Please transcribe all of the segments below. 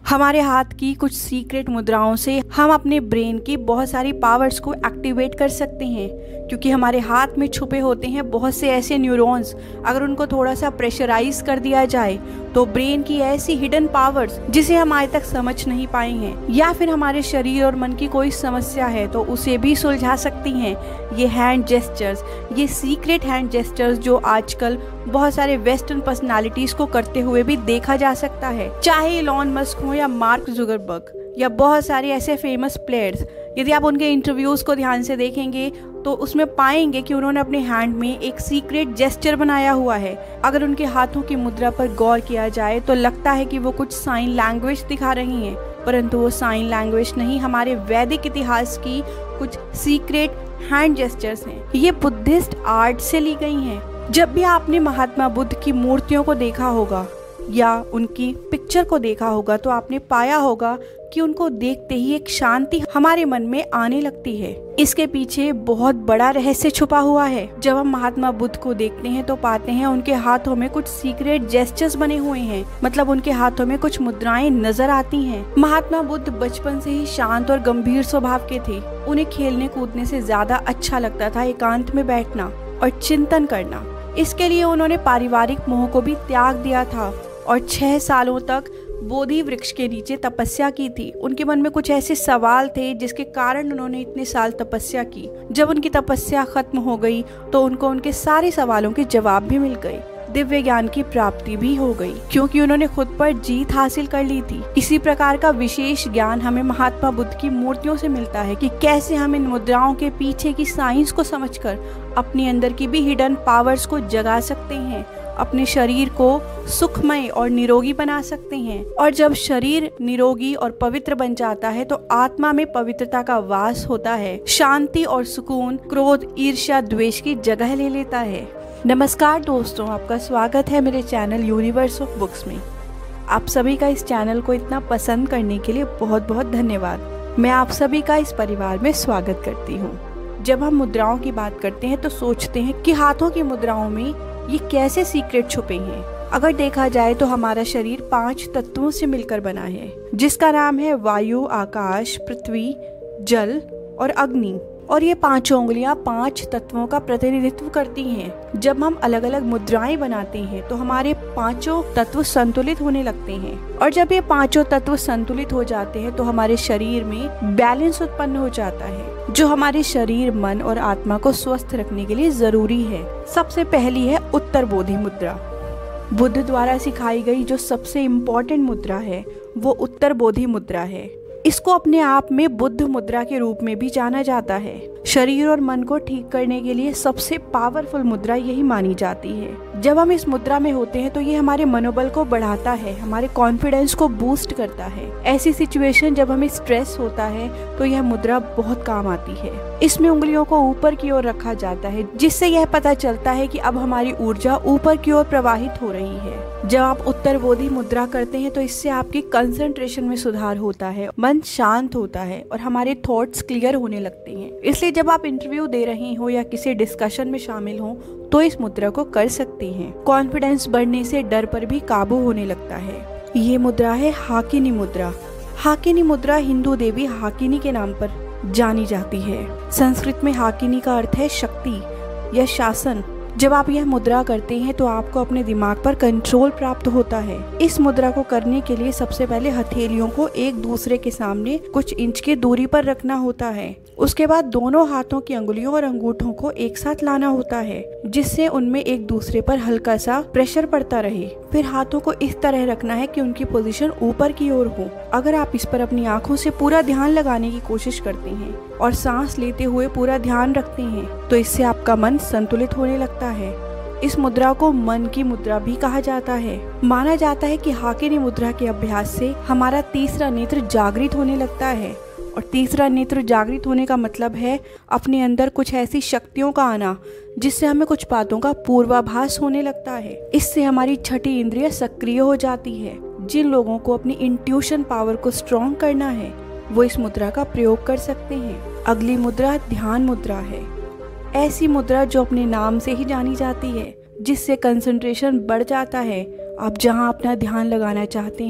हमारे हाथ की कुछ सीक्रेट मुद्राओं से हम अपने ब्रेन की बहुत सारी पावर्स को एक्टिवेट कर सकते हैं, क्योंकि हमारे हाथ में छुपे होते हैं बहुत से ऐसे न्यूरॉन्स। अगर उनको थोड़ा सा प्रेशराइज कर दिया जाए तो ब्रेन की ऐसी हिडन पावर्स जिसे हम आज तक समझ नहीं पाए हैं, या फिर हमारे शरीर और मन की कोई समस्या है तो उसे भी सुलझा सकती हैं ये हैंड जेस्चर्स, ये सीक्रेट हैंड जेस्चर्स जो आजकल बहुत सारे वेस्टर्न पर्सनालिटीज को करते हुए भी देखा जा सकता है। चाहे इलॉन मस्क हो या मार्क जुकरबर्ग या बहुत सारे ऐसे फेमस प्लेयर्स, यदि आप उनके इंटरव्यूज को ध्यान से देखेंगे तो उसमें पाएंगे कि उन्होंने अपने हैंड में एक सीक्रेट जेस्चर बनाया हुआ है। अगर उनके हाथों की मुद्रा पर गौर किया जाए तो लगता है कि वो कुछ साइन लैंग्वेज दिखा रही हैं, परंतु वो साइन लैंग्वेज नहीं, हमारे वैदिक इतिहास की कुछ सीक्रेट हैंड जेस्चर्स हैं। ये बुद्धिस्ट आर्ट से ली गई हैं। जब भी आपने महात्मा बुद्ध की मूर्तियों को देखा होगा या उनकी पिक्चर को देखा होगा तो आपने पाया होगा कि उनको देखते ही एक शांति हमारे मन में आने लगती है। इसके पीछे बहुत बड़ा रहस्य छुपा हुआ है। जब हम महात्मा बुद्ध को देखते हैं तो पाते हैं उनके हाथों में कुछ सीक्रेट जेस्चर्स बने हुए हैं, मतलब उनके हाथों में कुछ मुद्राएं नजर आती हैं। महात्मा बुद्ध बचपन से ही शांत और गंभीर स्वभाव के थे। उन्हें खेलने कूदने से ज्यादा अच्छा लगता था एकांत में बैठना और चिंतन करना। इसके लिए उन्होंने पारिवारिक मोह को भी त्याग दिया था और 6 सालों तक बोधि वृक्ष के नीचे तपस्या की थी। उनके मन में कुछ ऐसे सवाल थे जिसके कारण उन्होंने इतने साल तपस्या की। जब उनकी तपस्या खत्म हो गई तो उनको उनके सारे सवालों के जवाब भी मिल गए। दिव्य ज्ञान की प्राप्ति भी हो गई, क्योंकि उन्होंने खुद पर जीत हासिल कर ली थी। इसी प्रकार का विशेष ज्ञान हमें महात्मा बुद्ध की मूर्तियों से मिलता है कि कैसे हम इन मुद्राओं के पीछे की साइंस को समझकर अपने अंदर की भी हिडन पावर्स को जगा सकते हैं, अपने शरीर को सुखमय और निरोगी बना सकते हैं। और जब शरीर निरोगी और पवित्र बन जाता है तो आत्मा में पवित्रता का वास होता है। शांति और सुकून क्रोध ईर्ष्या द्वेष की जगह ले लेता है। नमस्कार दोस्तों, आपका स्वागत है मेरे चैनल यूनिवर्स ऑफ बुक्स में। आप सभी का इस चैनल को इतना पसंद करने के लिए बहुत बहुत धन्यवाद। मैं आप सभी का इस परिवार में स्वागत करती हूँ। जब हम मुद्राओं की बात करते हैं तो सोचते हैं कि हाथों की मुद्राओं में ये कैसे सीक्रेट छुपे हैं। अगर देखा जाए तो हमारा शरीर 5 तत्वों से मिलकर बना है, जिसका नाम है वायु, आकाश, पृथ्वी, जल और अग्नि। और ये 5 उंगलियां 5 तत्वों का प्रतिनिधित्व करती हैं। जब हम अलग अलग मुद्राएं बनाते हैं तो हमारे 5 तत्व संतुलित होने लगते हैं, और जब ये 5 तत्व संतुलित हो जाते हैं तो हमारे शरीर में बैलेंस उत्पन्न हो जाता है, जो हमारे शरीर, मन और आत्मा को स्वस्थ रखने के लिए जरूरी है। सबसे पहली है उत्तर बोधि मुद्रा। बुद्ध द्वारा सिखाई गई जो सबसे इम्पोर्टेंट मुद्रा है वो उत्तर बोधि मुद्रा है। इसको अपने आप में बुद्ध मुद्रा के रूप में भी जाना जाता है। शरीर और मन को ठीक करने के लिए सबसे पावरफुल मुद्रा यही मानी जाती है। जब हम इस मुद्रा में होते हैं तो ये हमारे मनोबल को बढ़ाता है, हमारे कॉन्फिडेंस को बूस्ट करता है। ऐसी सिचुएशन जब हमें स्ट्रेस होता है तो यह मुद्रा बहुत काम आती है। इसमें उंगलियों को ऊपर की ओर रखा जाता है, जिससे यह पता चलता है कि अब हमारी ऊर्जा ऊपर की ओर प्रवाहित हो रही है। जब आप उत्तर बोधि मुद्रा करते हैं तो इससे आपकी कंसंट्रेशन में सुधार होता है, मन शांत होता है और हमारे थॉट्स क्लियर होने लगते हैं। इसलिए जब आप इंटरव्यू दे रही हो या किसी डिस्कशन में शामिल हो तो इस मुद्रा को कर सकती हैं। कॉन्फिडेंस बढ़ने से डर पर भी काबू होने लगता है। ये मुद्रा है हाकिनी मुद्रा। हाकिनी मुद्रा हिंदू देवी हाकिनी के नाम पर जानी जाती है। संस्कृत में हाकिनी का अर्थ है शक्ति या शासन। जब आप यह मुद्रा करते हैं तो आपको अपने दिमाग पर कंट्रोल प्राप्त होता है। इस मुद्रा को करने के लिए सबसे पहले हथेलियों को एक दूसरे के सामने कुछ इंच की दूरी पर रखना होता है। उसके बाद दोनों हाथों की अंगुलियों और अंगूठों को एक साथ लाना होता है, जिससे उनमें एक दूसरे पर हल्का सा प्रेशर पड़ता रहे। फिर हाथों को इस तरह रखना है कि उनकी पोजीशन ऊपर की ओर हो। अगर आप इस पर अपनी आंखों से पूरा ध्यान लगाने की कोशिश करते हैं और सांस लेते हुए पूरा ध्यान रखते हैं तो इससे आपका मन संतुलित होने लगता है। इस मुद्रा को मन की मुद्रा भी कहा जाता है। माना जाता है कि हाकिनी मुद्रा के अभ्यास से हमारा तीसरा नेत्र जागृत होने लगता है, और तीसरा नेत्र जागृत होने का मतलब है अपने अंदर कुछ ऐसी शक्तियों का आना जिससे हमें कुछ बातों का पूर्वाभास होने लगता है। इससे हमारी छठी इंद्रिय सक्रिय हो जाती है। जिन लोगों को अपनी इंट्यूशन पावर को स्ट्रॉन्ग करना है वो इस मुद्रा का प्रयोग कर सकते हैं। अगली मुद्रा ध्यान मुद्रा है। ऐसी मुद्रा जो अपने नाम से ही जानी जाती है, जिससे कंसंट्रेशन बढ़ जाता है। आप जहां अपना ध्यान लगाना चाहते हैं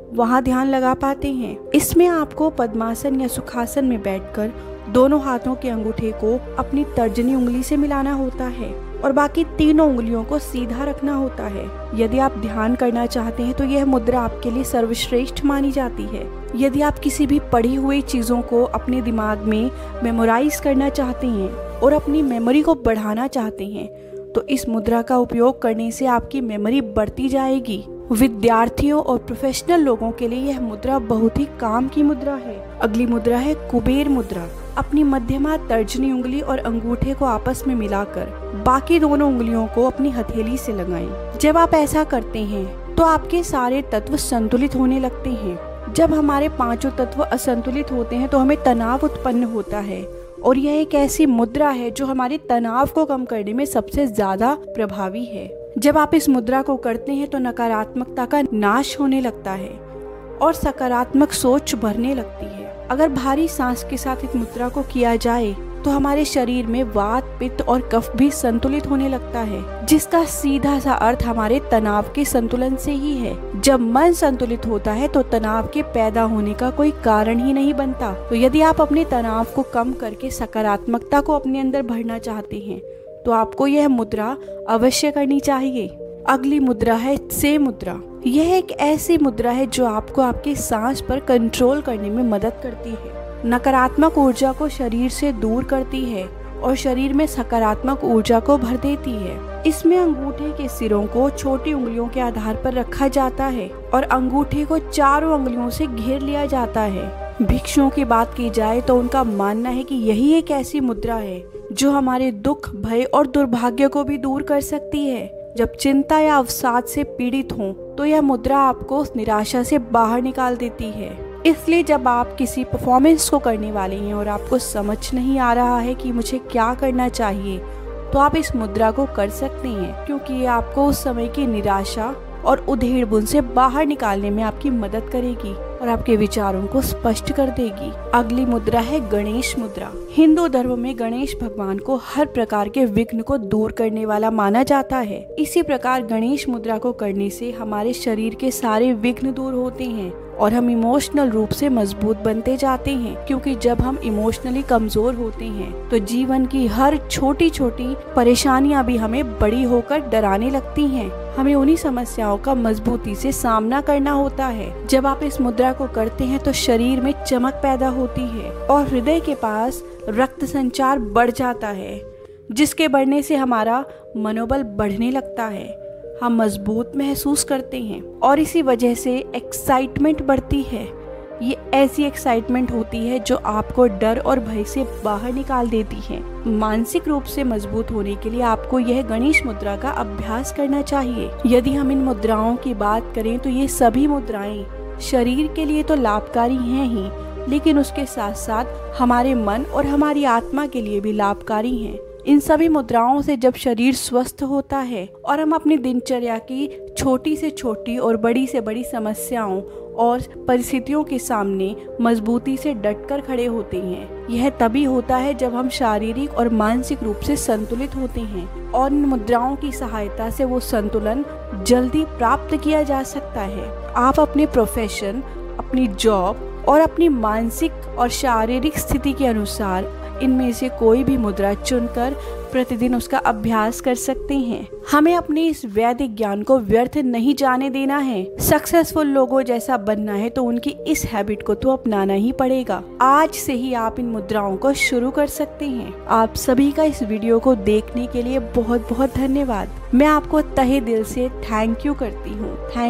वहाँ ध्यान लगा पाते हैं। इसमें आपको पद्मासन या सुखासन में बैठकर दोनों हाथों के अंगूठे को अपनी तर्जनी उंगली से मिलाना होता है और बाकी तीनों उंगलियों को सीधा रखना होता है। यदि आप ध्यान करना चाहते हैं तो यह मुद्रा आपके लिए सर्वश्रेष्ठ मानी जाती है। यदि आप किसी भी पढ़ी हुई चीजों को अपने दिमाग में मेमोराइज करना चाहते हैं और अपनी मेमोरी को बढ़ाना चाहते हैं तो इस मुद्रा का उपयोग करने से आपकी मेमोरी बढ़ती जाएगी। विद्यार्थियों और प्रोफेशनल लोगों के लिए यह मुद्रा बहुत ही काम की मुद्रा है। अगली मुद्रा है कुबेर मुद्रा। अपनी मध्यमा तर्जनी उंगली और अंगूठे को आपस में मिलाकर बाकी दोनों उंगलियों को अपनी हथेली से लगाएं। जब आप ऐसा करते हैं तो आपके सारे तत्व संतुलित होने लगते हैं। जब हमारे पांचों तत्व असंतुलित होते हैं तो हमें तनाव उत्पन्न होता है और यह एक ऐसी मुद्रा है जो हमारे तनाव को कम करने में सबसे ज्यादा प्रभावी है। जब आप इस मुद्रा को करते हैं तो नकारात्मकता का नाश होने लगता है और सकारात्मक सोच भरने लगती है। अगर भारी सांस के साथ इस मुद्रा को किया जाए तो हमारे शरीर में वात, पित्त और कफ भी संतुलित होने लगता है, जिसका सीधा सा अर्थ हमारे तनाव के संतुलन से ही है। जब मन संतुलित होता है तो तनाव के पैदा होने का कोई कारण ही नहीं बनता। तो यदि आप अपने तनाव को कम करके सकारात्मकता को अपने अंदर भरना चाहते हैं तो आपको यह मुद्रा अवश्य करनी चाहिए। अगली मुद्रा है से मुद्रा। यह एक ऐसी मुद्रा है जो आपको आपकी सांस पर कंट्रोल करने में मदद करती है, नकारात्मक ऊर्जा को शरीर से दूर करती है और शरीर में सकारात्मक ऊर्जा को भर देती है। इसमें अंगूठे के सिरों को छोटी उंगलियों के आधार पर रखा जाता है और अंगूठे को चारों उंगलियों से घेर लिया जाता है। भिक्षुओं की बात की जाए तो उनका मानना है कि यही एक ऐसी मुद्रा है जो हमारे दुख, भय और दुर्भाग्य को भी दूर कर सकती है। जब चिंता या अवसाद से पीड़ित हों तो यह मुद्रा आपको उस निराशा से बाहर निकाल देती है। इसलिए जब आप किसी परफॉर्मेंस को करने वाले हैं और आपको समझ नहीं आ रहा है कि मुझे क्या करना चाहिए तो आप इस मुद्रा को कर सकते हैं, क्योंकि ये आपको उस समय की निराशा और उधेड़-बुन से बाहर निकालने में आपकी मदद करेगी और आपके विचारों को स्पष्ट कर देगी। अगली मुद्रा है गणेश मुद्रा। हिंदू धर्म में गणेश भगवान को हर प्रकार के विघ्न को दूर करने वाला माना जाता है। इसी प्रकार गणेश मुद्रा को करने से हमारे शरीर के सारे विघ्न दूर होते हैं और हम इमोशनल रूप से मजबूत बनते जाते हैं, क्योंकि जब हम इमोशनली कमजोर होते हैं तो जीवन की हर छोटी छोटी परेशानियां भी हमें बड़ी होकर डराने लगती हैं। हमें उन्हीं समस्याओं का मजबूती से सामना करना होता है। जब आप इस मुद्रा को करते हैं तो शरीर में चमक पैदा होती है और हृदय के पास रक्त संचार बढ़ जाता है, जिसके बढ़ने से हमारा मनोबल बढ़ने लगता है। हम मजबूत महसूस करते हैं और इसी वजह से एक्साइटमेंट बढ़ती है। ये ऐसी एक्साइटमेंट होती है जो आपको डर और भय से बाहर निकाल देती है। मानसिक रूप से मजबूत होने के लिए आपको यह गणेश मुद्रा का अभ्यास करना चाहिए। यदि हम इन मुद्राओं की बात करें तो ये सभी मुद्राएं शरीर के लिए तो लाभकारी हैं ही, लेकिन उसके साथ साथ हमारे मन और हमारी आत्मा के लिए भी लाभकारी हैं। इन सभी मुद्राओं से जब शरीर स्वस्थ होता है और हम अपनी दिनचर्या की छोटी से छोटी और बड़ी से बड़ी समस्याओं और परिस्थितियों के सामने मजबूती से डटकर खड़े होते हैं, यह तभी होता है जब हम शारीरिक और मानसिक रूप से संतुलित होते हैं और इन मुद्राओं की सहायता से वो संतुलन जल्दी प्राप्त किया जा सकता है। आप अपने प्रोफेशन, अपनी जॉब और अपनी मानसिक और शारीरिक स्थिति के अनुसार इनमें से कोई भी मुद्रा चुनकर प्रतिदिन उसका अभ्यास कर सकते हैं। हमें अपने इस वैदिक ज्ञान को व्यर्थ नहीं जाने देना है। सक्सेसफुल लोगों जैसा बनना है तो उनकी इस हैबिट को तो अपनाना ही पड़ेगा। आज से ही आप इन मुद्राओं को शुरू कर सकते हैं। आप सभी का इस वीडियो को देखने के लिए बहुत बहुत धन्यवाद। मैं आपको तहे दिल से थैंक यू करती हूँ।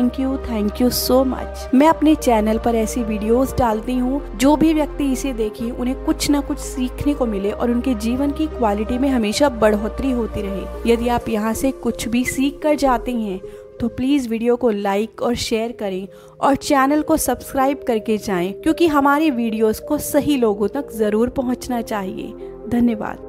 Thank you so much. मैं अपने चैनल पर ऐसी वीडियोस डालती हूँ जो भी व्यक्ति इसे देखें उन्हें कुछ न कुछ सीखने को मिले और उनके जीवन की क्वालिटी में हमेशा बढ़ोतरी होती रहे। यदि आप यहाँ से कुछ भी सीख कर जाते हैं तो प्लीज़ वीडियो को लाइक और शेयर करें और चैनल को सब्सक्राइब करके जाएं, क्योंकि हमारी वीडियोस को सही लोगों तक ज़रूर पहुंचना चाहिए। धन्यवाद।